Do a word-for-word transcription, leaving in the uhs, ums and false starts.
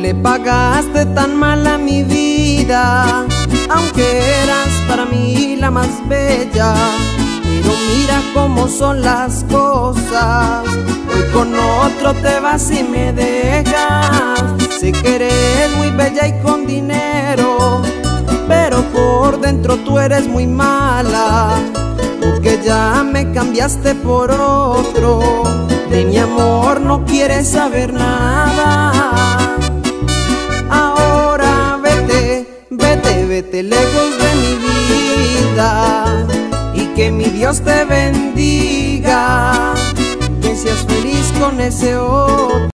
le pagaste tan mal a mi vida, aunque eras para mí la más bella. Pero mira cómo son las cosas, hoy con otro te vas y me dejas. Sé que eres muy bella y con dinero, pero por dentro tú eres muy mala, porque ya me cambiaste por otro. De mi amor no quieres saber nada. Ahora vete, vete, vete lejos de mi vida, y que mi Dios te bendiga, que seas feliz con ese otro.